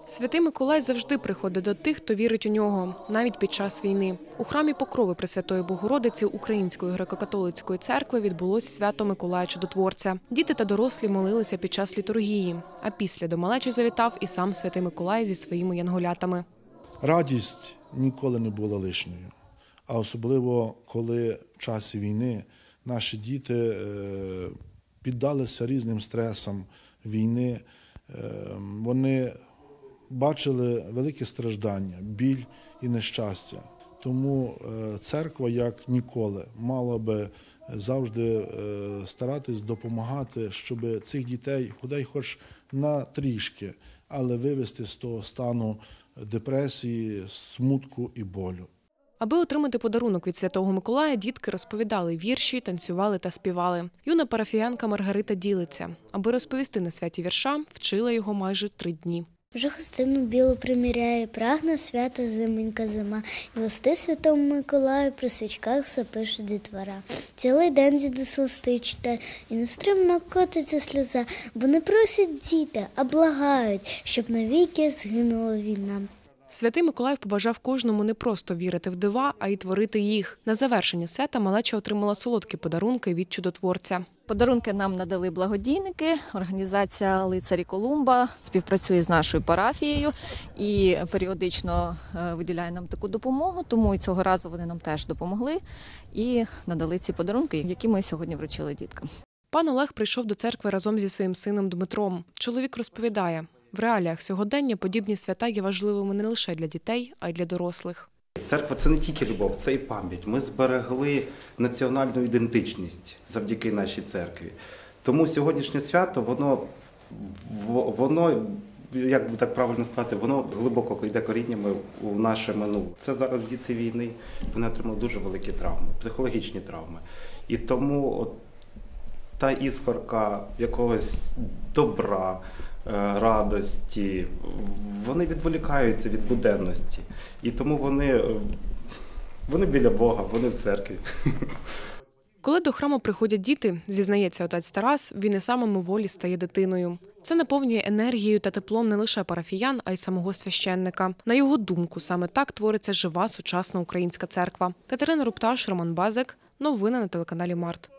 Святий Миколай завжди приходить до тих, хто вірить у нього, навіть під час війни. У храмі Покрови Пресвятої Богородиці Української греко-католицької церкви відбулось свято Миколая Чудотворця. Діти та дорослі молилися під час літургії, а після до малечі завітав і сам Святий Миколай зі своїми янголятами. Радість ніколи не була лишньою, а особливо, коли в часі війни наші діти піддалися різним стресам війни, вони бачили велике страждання, біль і нещастя. Тому церква, як ніколи, мала би завжди старатись допомагати, щоб цих дітей, бодай хоч на трішки, але вивести з того стану депресії, смутку і болю. Аби отримати подарунок від Святого Миколая, дітки розповідали вірші, танцювали та співали. Юна парафіянка Маргарита ділиться. Аби розповісти на святі вірша, вчила його майже 3 дні. Вже хустину білу приміряє, прагне свята зименька зима. І листи Святому Миколаю при свічках все пише дітвора. Цілий день дідусь листи читає, і нестримно котиться сльоза, бо не просять діти, а благають, щоб навіки згинула війна. Святий Миколай побажав кожному не просто вірити в дива, а й творити їх. На завершення свята малеча отримала солодкі подарунки від чудотворця. Подарунки нам надали благодійники. Організація «Лицарі Колумба» співпрацює з нашою парафією і періодично виділяє нам таку допомогу, тому і цього разу вони нам теж допомогли і надали ці подарунки, які ми сьогодні вручили діткам. Пан Олег прийшов до церкви разом зі своїм сином Дмитром. Чоловік розповідає, в реаліях сьогодення подібні свята є важливими не лише для дітей, а й для дорослих. Церква – це не тільки любов, це і пам'ять. Ми зберегли національну ідентичність завдяки нашій церкві. Тому сьогоднішнє свято, воно, як би так правильно сказати, воно глибоко йде коріннями у наше минуле. Це зараз діти війни, вони отримали дуже великі травми, психологічні травми. І тому та іскорка якогось добра, радості, вони відволікаються від буденності. І тому вони біля Бога, вони в церкві. Коли до храму приходять діти, зізнається отець Тарас, він і сам мимоволі стає дитиною. Це наповнює енергією та теплом не лише парафіян, а й самого священника. На його думку, саме так твориться жива сучасна українська церква. Катерина Рупташ, Роман Базик. Новини на телеканалі Март.